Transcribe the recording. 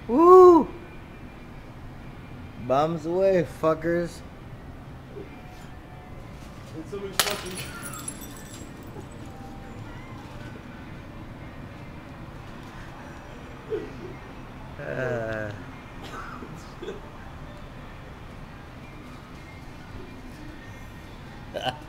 Woo! Bombs away, fuckers. It's somebody's fucking. Uh.